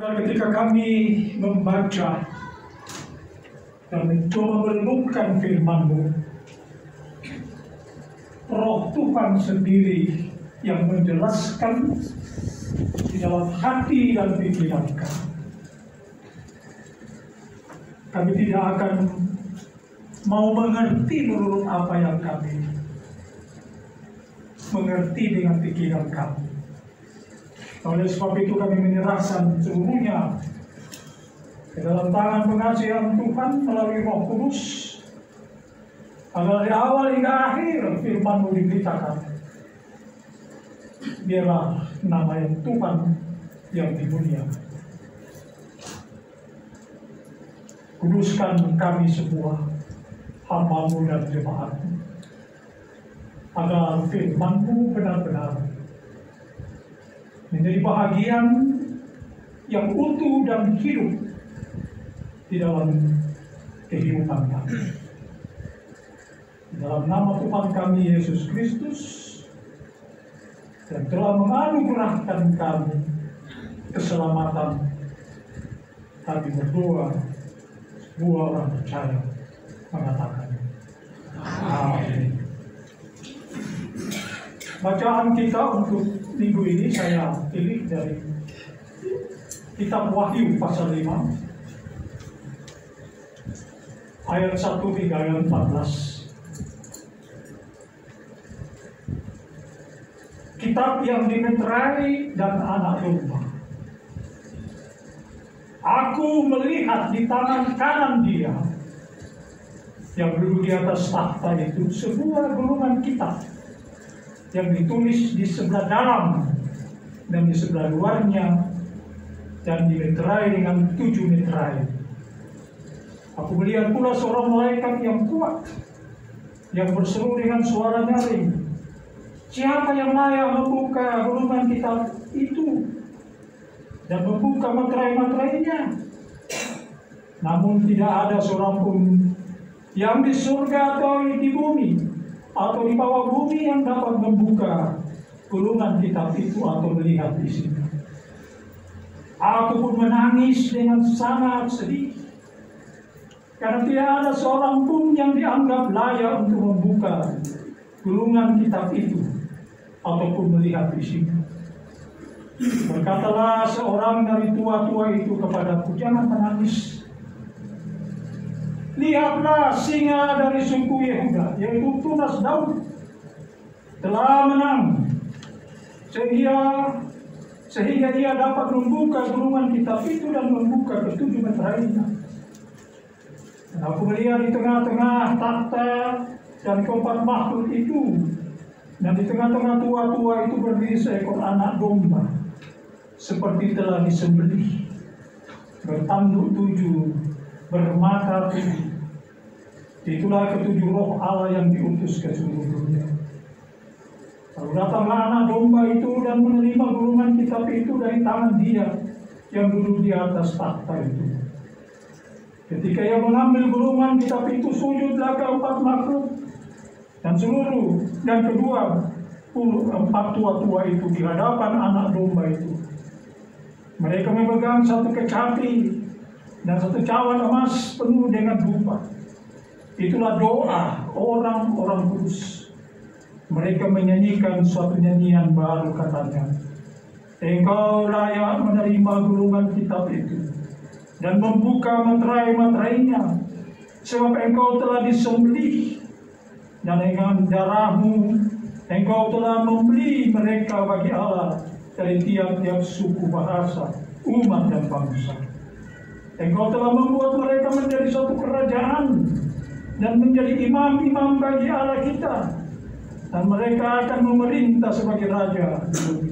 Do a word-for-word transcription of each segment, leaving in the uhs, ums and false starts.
Saudara, ketika kami membaca dan mencoba merenungkan firman-Mu, Roh Tuhan sendiri yang menjelaskan di dalam hati dan pikiran kami. Kami tidak akan mau mengerti menurut apa yang kami mengerti dengan pikiran kami. Oleh sebab itu kami menyerahkan seluruhnya ke dalam tangan pengasihan Tuhan melalui Roh Kudus, agar dari awal hingga akhir firman-Mu diberitakan. Biarlah nama yang Tuhan yang dimuliakan. Kuduskan kami semua, hamba-Mu dan jemaat-Mu, agar firman-Mu benar-benar menjadi bahagian yang utuh dan hidup di dalam kehidupan kami. Di dalam nama Tuhan kami Yesus Kristus, yang telah menganugerahkan kami keselamatan, kami berdoa, semua orang percaya mengatakan amin. Bacaan kita untuk minggu ini saya pilih dari Kitab Wahyu pasal lima ayat satu hingga ayat empat belas. Kitab yang dimeterai dan anak domba. Aku melihat di tangan kanan Dia yang duduk di atas tahta itu sebuah gulungan kitab yang ditulis di sebelah dalam dan di sebelah luarnya dan dimeterai dengan tujuh meterai. Aku melihat pula seorang malaikat yang kuat yang berseru dengan suara nyaring, siapa yang layak membuka gulungan kitab itu dan membuka meterai-meterainya? Namun tidak ada seorang pun yang di surga atau di bumi atau di bawah bumi yang dapat membuka gulungan kitab itu atau melihat isinya. Aku pun menangis dengan sangat sedih, karena tidak ada seorang pun yang dianggap layak untuk membuka gulungan kitab itu ataupun melihat isinya. Berkatalah seorang dari tua-tua itu kepadaku, jangan menangis. Lihatlah, singa dari suku Yehuda, yaitu tunas Daud, telah menang, sehingga sehingga dia dapat membuka gulungan kitab itu dan membuka ketujuh meterainya. Dan aku melihat di tengah-tengah takhta dan keempat makhluk itu, dan di tengah-tengah tua-tua itu berdiri seekor anak domba, seperti telah disembelih, bertanduk tujuh, bermata tujuh. Itulah ketujuh roh Allah yang diutus ke seluruh dunia. Lalu datanglah anak domba itu dan menerima gulungan kitab itu dari tangan Dia yang duduk di atas takhta itu. Ketika Ia mengambil gulungan kitab itu, sujudlah keempat makhluk dan seluruh dan kedua puluh empat tua-tua itu di hadapan anak domba itu. Mereka memegang satu kecapi dan satu cawan emas penuh dengan dupa. Itulah doa orang-orang kudus. Mereka menyanyikan suatu nyanyian baru, katanya, Engkau layak menerima gulungan kitab itu dan membuka meterai-meterainya, sebab Engkau telah disembelih dan dengan darah-Mu Engkau telah membeli mereka bagi Allah dari tiap-tiap suku, bahasa, umat dan bangsa. Engkau telah membuat mereka menjadi suatu kerajaan dan menjadi imam-imam bagi Allah kita, dan mereka akan memerintah sebagai raja di bumi.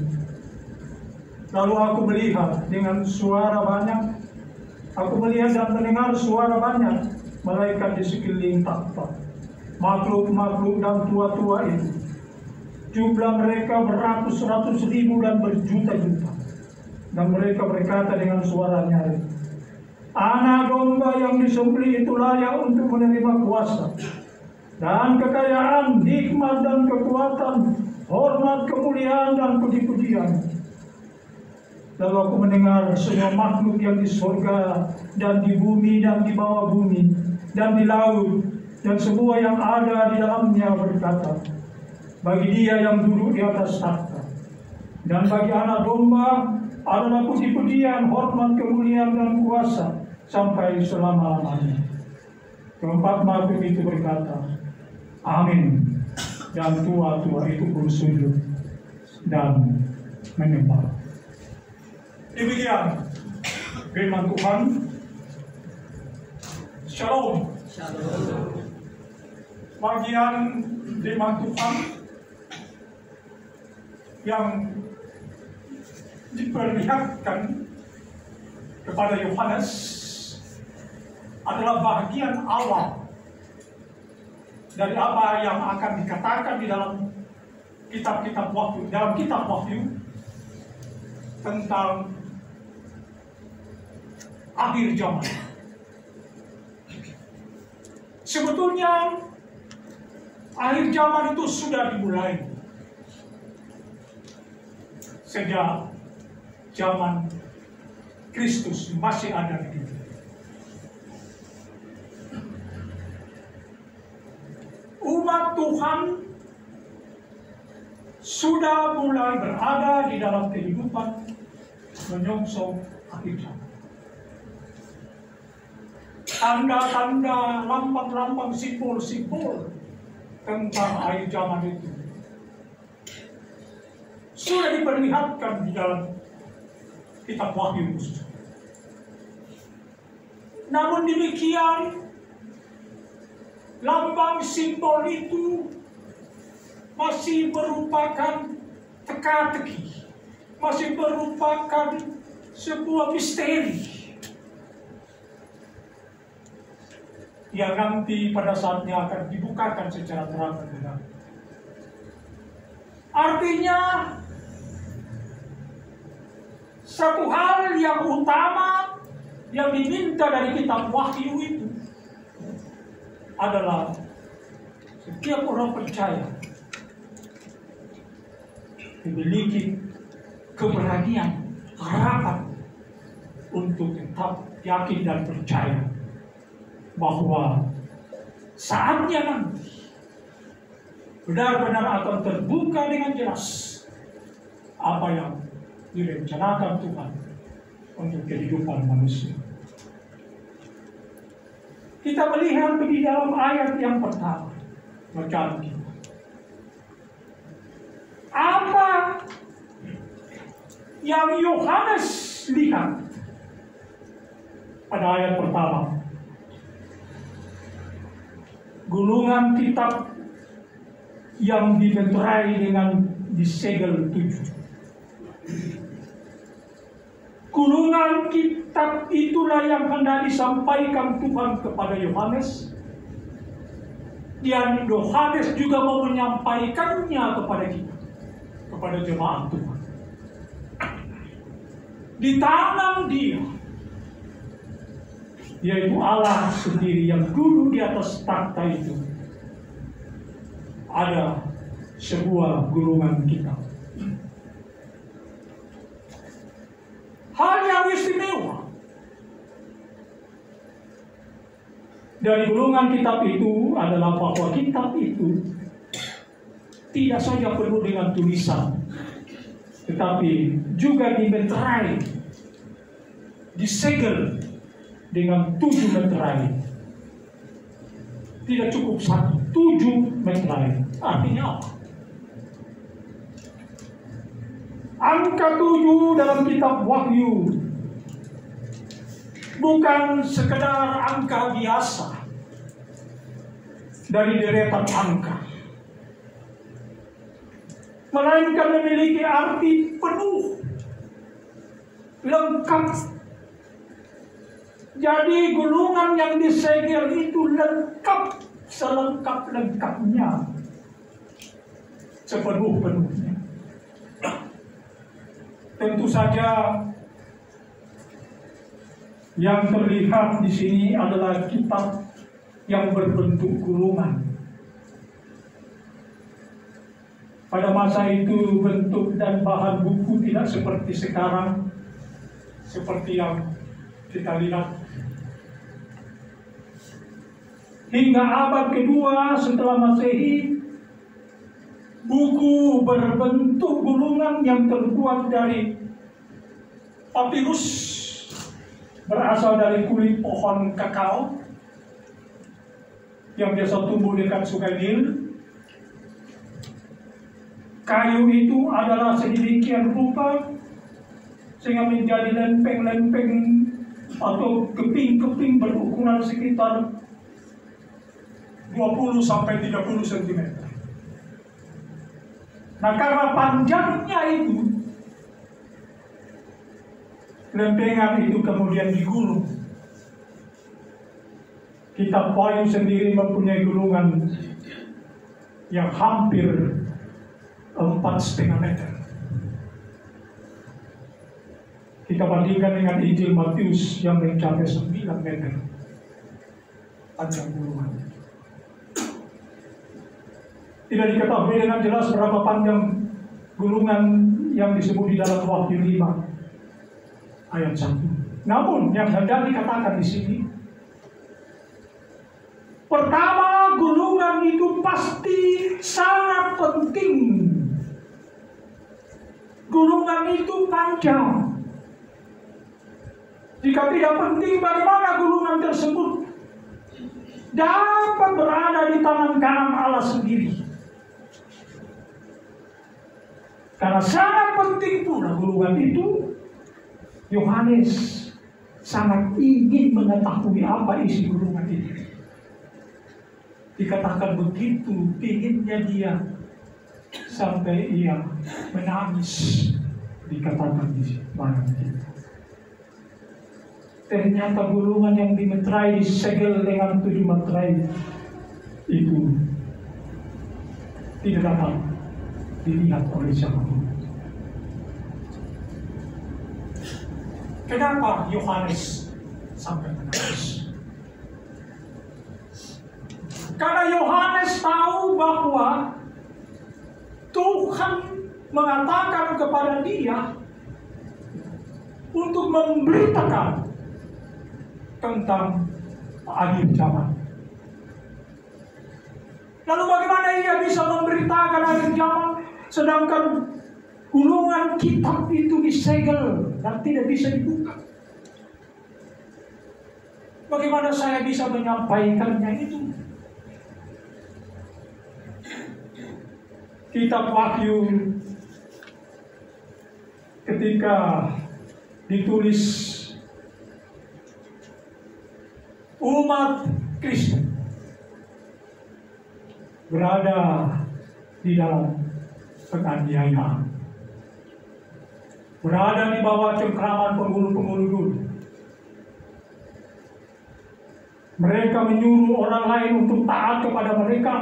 Lalu aku melihat dengan suara banyak, aku melihat dan mendengar suara banyak malaikat di sekeliling takhta, makhluk-makhluk dan tua-tua itu. Jumlah mereka beratus-ratus ribu dan berjuta-juta, dan mereka berkata dengan suara nyaring, Anak domba yang disembelih itu layak untuk menerima kuasa dan kekayaan, hikmat dan kekuatan, hormat, kemuliaan dan puji-pujian. Lalu aku mendengar semua makhluk yang di surga dan di bumi dan di bawah bumi dan di laut dan semua yang ada di dalamnya berkata, bagi Dia yang duduk di atas takhta dan bagi Anak Domba adalah puji-pujian, hormat, kemuliaan dan kuasa sampai selama-lamanya. Keempat makhluk itu berkata, amin. Dan tua-tua itu pun sujud dan menyembah. Demikian firman Tuhan. Shalom. Shalom. Bagian firman Tuhan yang diperlihatkan kepada Yohanes adalah bagian awal dari apa yang akan dikatakan di dalam kitab-kitab Wahyu, dalam kitab Wahyu tentang akhir zaman. Sebetulnya akhir zaman itu sudah dimulai sejak zaman Kristus masih ada di dunia. Umat Tuhan sudah mulai berada di dalam kehidupan menyongsong akhir zaman. Tanda-tanda, lambang-lambang, simbol-simbol tentang akhir zaman itu sudah diperlihatkan di dalam kitab Wahyu. Namun demikian, lambang simbol itu masih merupakan teka-teki, masih merupakan sebuah misteri yang nanti pada saatnya akan dibukakan secara terang-terangan. Artinya, satu hal yang utama yang diminta dari kitab Wahyu itu adalah setiap orang percaya memiliki keberanian, harapan untuk tetap yakin dan percaya bahwa saatnya nanti benar-benar akan terbuka dengan jelas apa yang direncanakan Tuhan untuk kehidupan manusia. Kita melihat di dalam ayat yang pertama, bacaan kita. Apa yang Yohanes lihat pada ayat pertama? Gulungan kitab yang dibenterai dengan disegel tujuh. Gulungan kitab itulah yang hendak disampaikan Tuhan kepada Yohanes. Dan Yohanes juga mau menyampaikannya kepada kita, kepada jemaat Tuhan. Di tangan Dia, yaitu Allah sendiri yang duduk di atas takhta itu, ada sebuah gulungan kitab. Hal yang istimewa dari gulungan kitab itu adalah bahwa kitab itu tidak saja penuh dengan tulisan, tetapi juga dimeterai, disegel dengan tujuh meterai. Tidak cukup satu, tujuh meterai. Artinya apa? Angka tujuh dalam kitab Wahyu bukan sekedar angka biasa dari deretan angka, melainkan memiliki arti penuh, lengkap. Jadi gulungan yang disegel itu lengkap, selengkap-lengkapnya, sepenuh-penuhnya. Tentu saja yang terlihat di sini adalah kitab yang berbentuk gulungan. Pada masa itu bentuk dan bahan buku tidak seperti sekarang seperti yang kita lihat. Hingga abad kedua setelah Masehi, buku berbentuk gulungan yang terbuat dari papirus berasal dari kulit pohon kakao yang biasa tumbuh dekat Sungai Nil. Kayu itu adalah sedemikian rupa sehingga menjadi lempeng-lempeng atau keping-keping berukuran sekitar dua puluh sampai tiga puluh sentimeter. Nah, karena panjangnya itu, lempengan itu kemudian digulung. Kitab Wahyu sendiri mempunyai gulungan yang hampir empat setengah meter. Kita bandingkan dengan Injil Matius yang mencapai sembilan meter panjang gulungan. Tidak diketahui dengan jelas berapa panjang gulungan yang disebut di dalam Wahyu lima ayat satu. Namun yang hendak dikatakan di sini, pertama, gulungan itu pasti sangat penting. Gulungan itu panjang. Jika tidak penting, bagaimana gulungan tersebut dapat berada di tangan kanan Allah sendiri? Karena sangat penting pula gulungan itu, Yohanes sangat ingin mengetahui apa isi gulungan itu. Dikatakan begitu inginnya dia sampai ia menangis, dikatakan di mana itu. Ternyata gulungan yang dimeterai disegel dengan tujuh meterai itu tidak dapat dilihat oleh siapapun. Kenapa Yohanes sampai menangis? Karena Yohanes tahu bahwa Tuhan mengatakan kepada dia untuk memberitakan tentang akhir zaman. Lalu bagaimana ia bisa memberitakan akhir zaman sedangkan gulungan kitab itu disegel dan tidak bisa dibuka? Bagaimana saya bisa menyampaikannya itu? Kitab Wahyu ketika ditulis, umat Kristen berada di dalam penganiayaan, berada di bawah cengkraman penghulu-penghulu dulu. Mereka menyuruh orang lain untuk taat kepada mereka,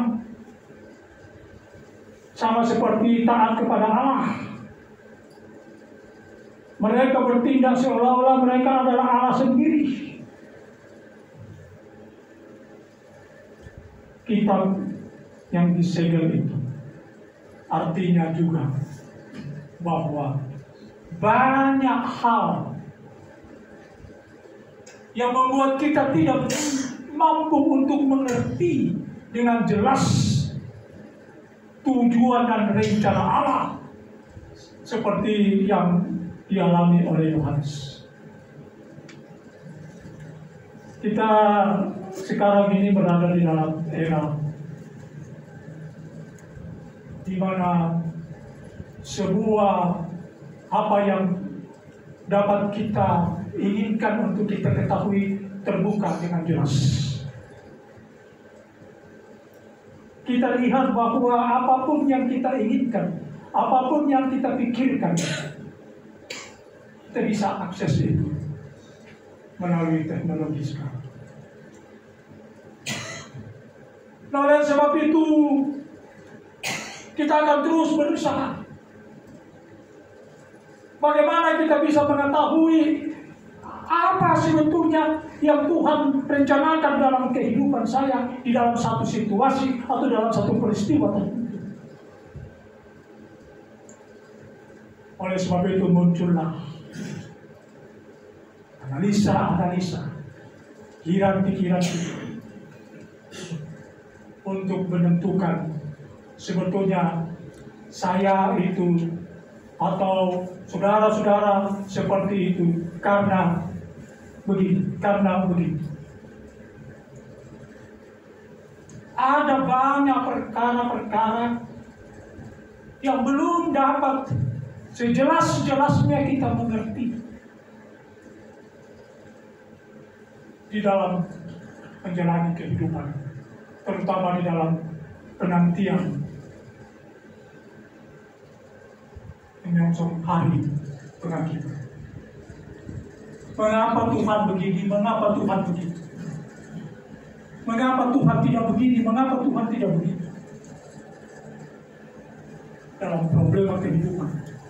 sama seperti taat kepada Allah. Mereka bertindak seolah-olah mereka adalah Allah sendiri. Kitab yang disegel itu artinya juga bahwa banyak hal yang membuat kita tidak mampu untuk mengerti dengan jelas tujuan dan rencana Allah seperti yang dialami oleh Yohanes. Kita sekarang ini berada di dalam era di mana sebuah apa yang dapat kita inginkan untuk kita ketahui terbuka dengan jelas. Kita lihat bahwa apapun yang kita inginkan, apapun yang kita pikirkan, kita bisa akses itu melalui teknologi sekarang. Nah, oleh sebab itu kita akan terus berusaha. Bagaimana kita bisa mengetahui apa sebetulnya yang Tuhan rencanakan dalam kehidupan saya di dalam satu situasi atau dalam satu peristiwa tertentu. Oleh sebab itu muncullah analisa-analisa pikiran-pikiran kita untuk menentukan sebetulnya saya itu atau saudara-saudara seperti itu karena begini, karena begini. Ada banyak perkara-perkara yang belum dapat sejelas-jelasnya kita mengerti di dalam menjalani kehidupan, terutama di dalam penantian menyongsong hari penghakiman. Mengapa Tuhan begini? Mengapa Tuhan begitu? Mengapa Tuhan tidak begini? Mengapa Tuhan tidak begitu? Dalam problema kehidupan,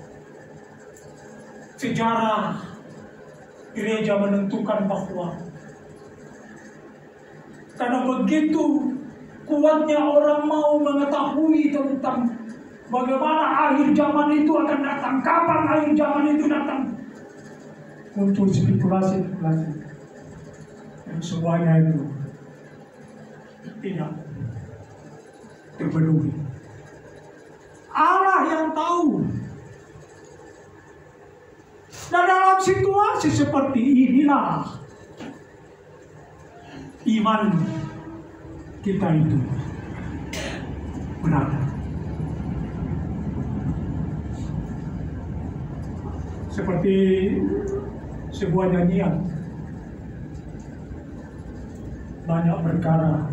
sejarah gereja menentukan bahwa karena begitu kuatnya orang mau mengetahui tentang bagaimana akhir zaman itu akan datang, kapan akhir zaman itu datang, muncul spekulasi-spekulasi yang semuanya itu tidak terpenuhi. Allah yang tahu. Dan dalam situasi seperti inilah iman kita itu berada. Seperti sebuah nyanyian, banyak perkara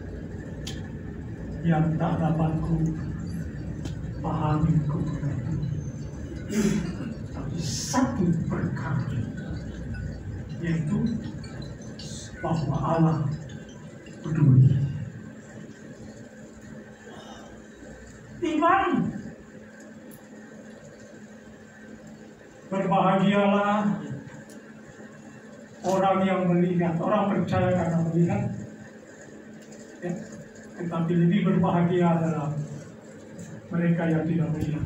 yang tak dapat ku pahami, ku mengerti, tapi satu perkara, yaitu bahwa Allah peduli. Iman. Berbahagialah orang yang melihat, orang percaya karena melihat, ya. Tetapi lebih berbahagia adalah mereka yang tidak melihat.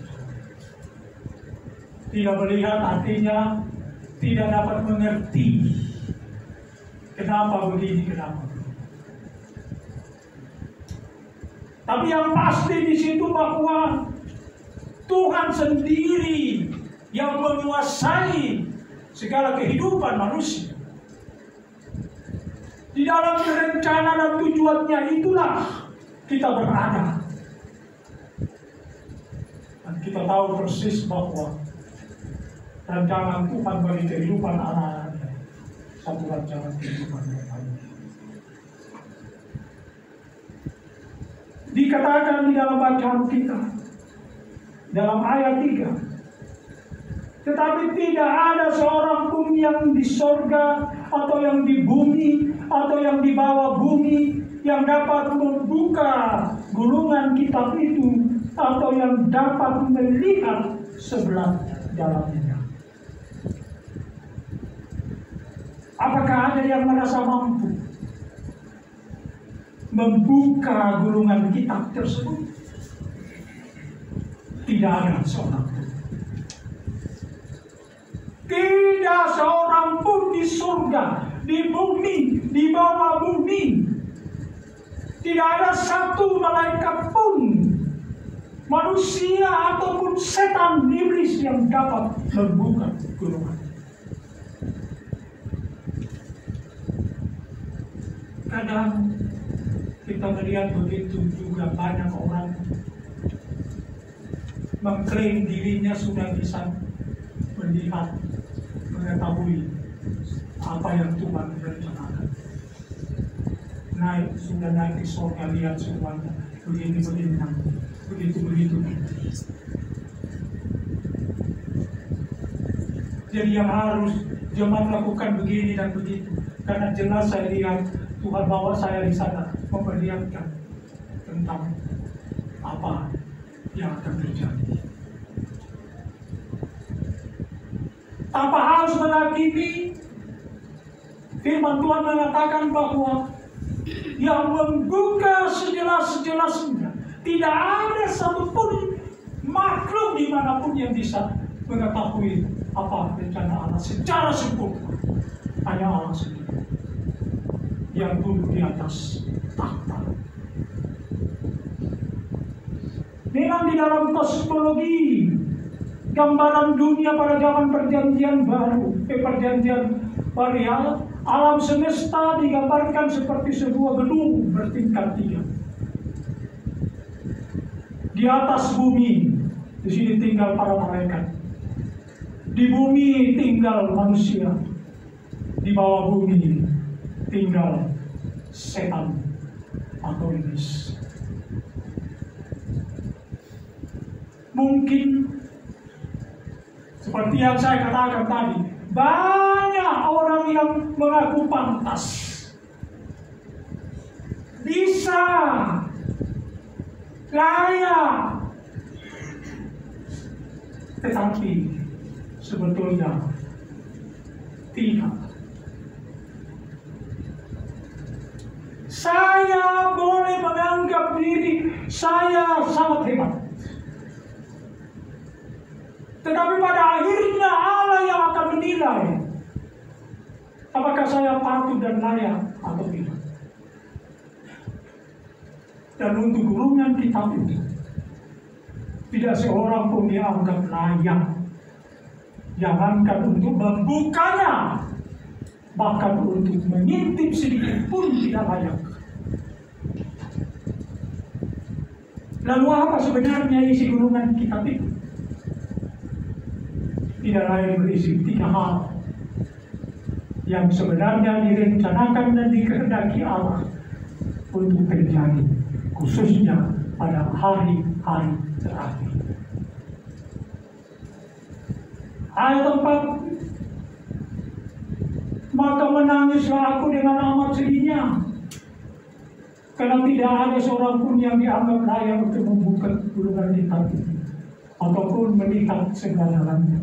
Tidak melihat artinya tidak dapat mengerti kenapa begini, kenapa. Tapi yang pasti di situ bahwa Tuhan sendiri yang menguasai segala kehidupan manusia. Di dalam rencana dan tujuannya itulah kita berada. Dan kita tahu persis bahwa rancangan Tuhan bagi kehidupan anak-anaknya satu rancangan kehidupan yang baik. Dikatakan di dalam bacaan kita, dalam ayat tiga, tetapi tidak ada seorang pun yang di sorga atau yang di bumi atau yang di bawah bumi yang dapat membuka gulungan kitab itu atau yang dapat melihat sebelah dalamnya. Apakah ada yang merasa mampu membuka gulungan kitab tersebut? Tidak ada seorang pun. Tidak seorang pun di surga, di bumi, di bawah bumi. Tidak ada satu malaikat pun, manusia ataupun setan iblis yang dapat membuka gulungan. Kadang kita melihat begitu juga banyak orang mengklaim dirinya sudah bisa melihat, mengetahui apa yang Tuhan rencanakan. Naik, sudah naik ke surga, lihat semuanya begini-begini, begitu-begitu. Jadi yang harus jemaat lakukan begini dan begitu, karena jelas saya lihat Tuhan bawa saya di sana memperlihatkan tentang apa yang akan terjadi. Tanpa harus menghakimi, firman Tuhan mengatakan bahwa yang membuka sejelas-jelasnya, tidak ada satupun makhluk dimanapun yang bisa mengetahui apa rencana Allah secara sempurna. yang duduk di atas tahta. Memang di dalam kosmologi gambaran dunia pada zaman perjanjian baru, eh, perjanjian baru ya, alam semesta digambarkan seperti sebuah gedung bertingkat tiga. Di atas bumi, di sini tinggal para malaikat. Di bumi tinggal manusia. Di bawah bumi tinggal setan atau iblis. Mungkin seperti yang saya katakan tadi, banyak orang yang mengaku pantas, bisa, layak, tetapi sebetulnya tidak. Saya boleh menganggap diri saya sangat hebat, tetapi pada akhirnya Allah yang akan menilai apakah saya patut dan layak atau tidak. Dan untuk gulungan kitab itu, tidak seorang pun dianggap layak. Jangankan untuk membukanya, bahkan untuk mengintip sedikit pun tidak layak. Lalu apa sebenarnya isi gulungan kitab itu? Tidak lain berisi tiga hal yang sebenarnya direncanakan dan dikehendaki Allah untuk terjadi, khususnya pada hari-hari terakhir. Ayat empat, maka menangislah aku dengan amat sedihnya, karena tidak ada seorang pun yang dianggap layak untuk membuka gulungan kitab itu ataupun melihat segala-galanya.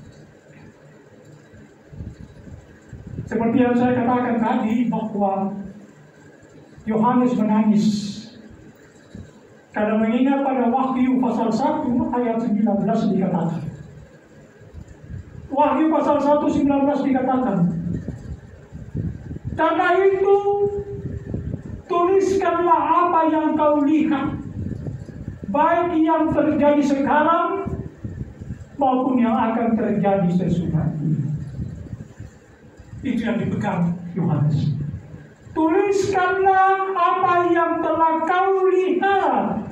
Seperti yang saya katakan tadi, bahwa Yohanes menangis karena mengingat pada Wahyu pasal satu ayat sembilan belas dikatakan. Wahyu pasal satu sembilan belas dikatakan, karena itu tuliskanlah apa yang kau lihat, baik yang terjadi sekarang maupun yang akan terjadi sesudah ini. Itu yang dipegang Yohanes. Tuliskanlah apa yang telah kau lihat.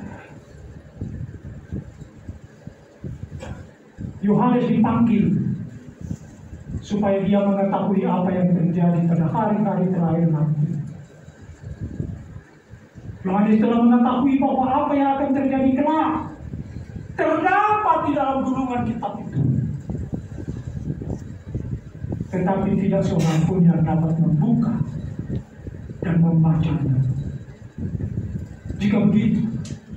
Yohanes dipanggil supaya dia mengetahui apa yang terjadi pada hari-hari terakhir nanti. Yohanes telah mengetahui bahwa apa yang akan terjadi kelak terdapat di dalam gulungan kitab itu. Tetapi tidak seorang pun yang dapat membuka dan membacanya. Jika begitu,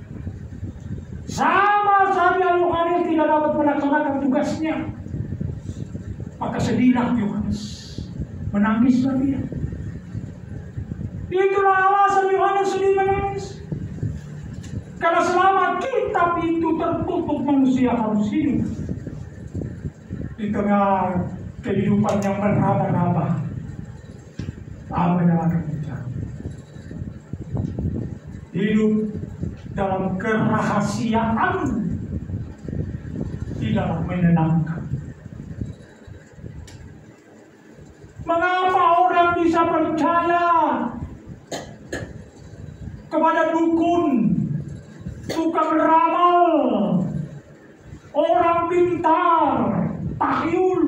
sama saja Yohanes tidak dapat melaksanakan tugasnya. Maka sedihlah Yohanes, menangislah dia. Itulah alasan Yohanes sedih menangis. Karena selama kitab itu tertutup, manusia harus hidup di tengah kehidupan yang beraba-raba. Apa yang akan terjadi? Hidup dalam kerahasiaan tidaklah menyenangkan. Mengapa orang bisa percaya kepada dukun, tukang ramal, orang pintar, tahyul?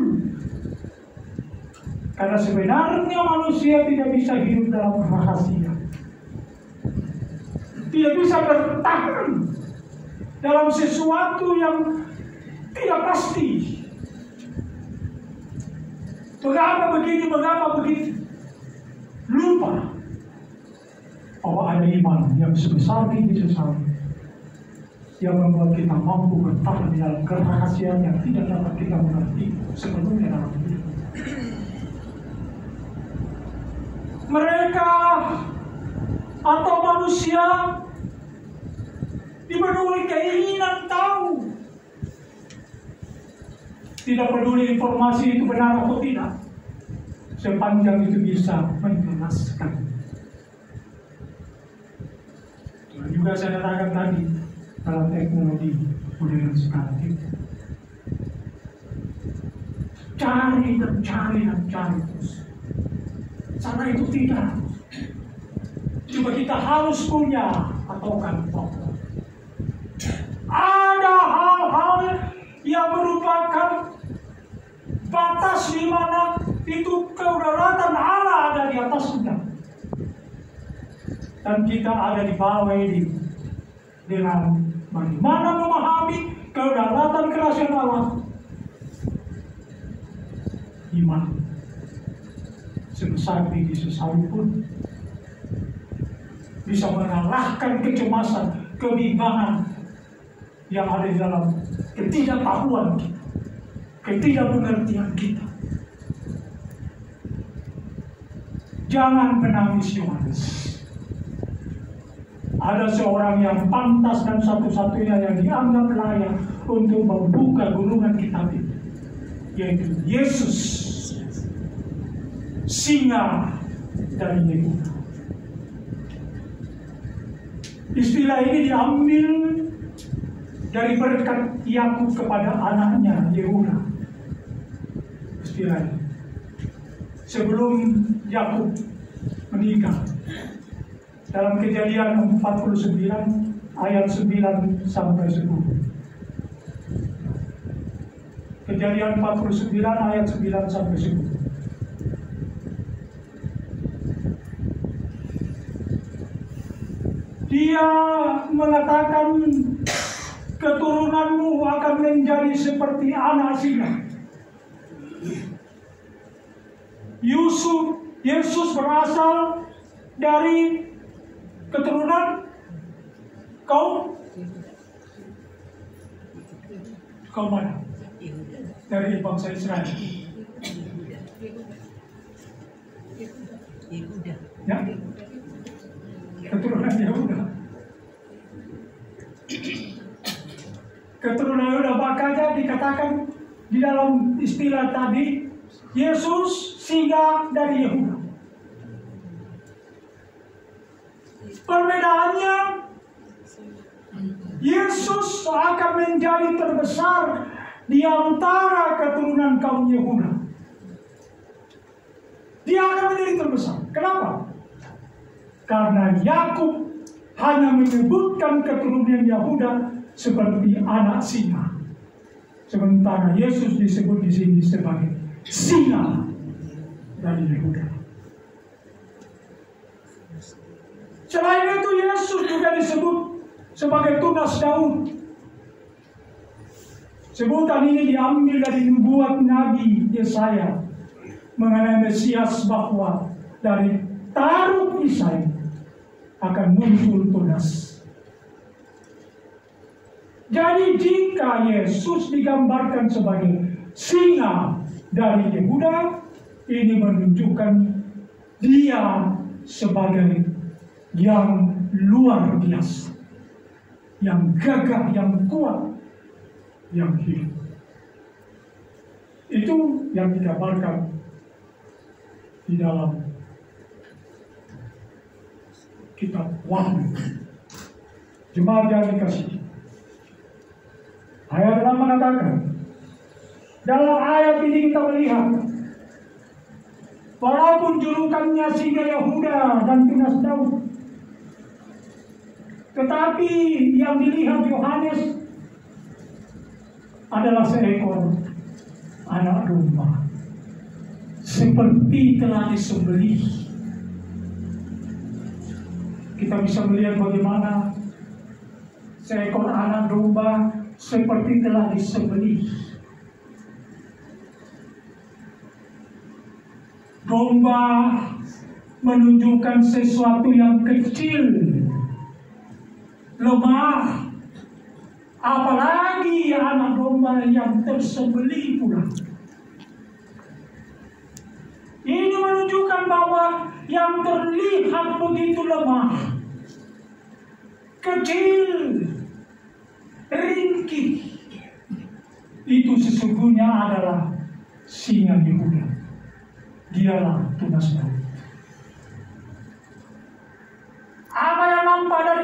Karena sebenarnya manusia tidak bisa hidup dalam rahasia, tidak bisa bertahan dalam sesuatu yang tidak pasti. Mengapa begini, mengapa begitu? Lupa bahwa ada iman yang sebesar ini sesama yang membuat kita mampu bertahan di dalam kerahasiaan yang tidak dapat kita mengerti sepenuhnya dalam hidup. Mereka atau manusia dipenuhi keinginan tahu. Tidak peduli informasi itu benar atau tidak, sepanjang itu bisa menjelaskan juga saya katakan tadi dalam teknologi modern sekarang itu. Cari dan cari dan cari terus. Sana itu tidak. Cuma kita harus punya patokan pokok. Ada hal-hal yang merupakan batas di mana itu kedaulatan Allah ada di atasnya. Dan kita ada di bawah ini dengan bagaimana memahami kedaulatan kerajaan Allah. Iman sebesar biji sesawi pun bisa mengalahkan kecemasan, kebimbangan yang ada di dalam ketidaktahuan kita, ketidakpengertian kita. Jangan menangis Yohanes. Ada seorang yang pantas dan satu-satunya yang dianggap layak untuk membuka gulungan kitab itu, yaitu Yesus, singa dari Yehuda. Istilah ini diambil dari berkat Yakub kepada anaknya Yehuda. Istilah ini sebelum Yakub meninggal, dalam Kejadian empat puluh sembilan ayat sembilan sampai sepuluh. Kejadian empat puluh sembilan ayat sembilan sampai sepuluh. Dia mengatakan keturunanmu akan menjadi seperti anak singa. Yusuf, Yesus berasal dari keturunan kaum kaum mana? Dari bangsa Israel. Ya, keturunan Yehuda. Keturunan Yehuda, makanya dikatakan di dalam istilah tadi, Yesus singa dari Yehuda. Perbedaannya, Yesus akan menjadi terbesar di antara keturunan kaum Yehuda. Dia akan menjadi terbesar. Kenapa? Karena Yakub hanya menyebutkan keturunan Yehuda seperti anak singa, sementara Yesus disebut di sini sebagai singa dari Yehuda. Selain itu, Yesus juga disebut sebagai tunas Daud. Sebutan ini diambil dari nubuat Nabi Yesaya mengenai Mesias, bahwa dari taruk Isai akan muncul tunas. Jadi jika Yesus digambarkan sebagai singa dari Yehuda, ini menunjukkan dia sebagai yang luar biasa, yang gagah, yang kuat, yang hidup. Itu yang digambarkan di dalam kitab Wahyu. Jemaat yang dikasihi, ayat enam mengatakan, dalam ayat ini kita melihat walaupun julukannya singa Yehuda dan tunas Daud, tetapi yang dilihat Yohanes adalah seekor anak domba, seperti telah disembelih. Kita bisa melihat bagaimana seekor anak domba seperti telah disembelih. Domba menunjukkan sesuatu yang kecil, lemah, apalagi anak domba yang tersembelih pula. Ini menunjukkan bahwa yang terlihat begitu lemah, kecil, ringkih, itu sesungguhnya adalah singa Yehuda. Dialah tunas Daud. Apa yang nampak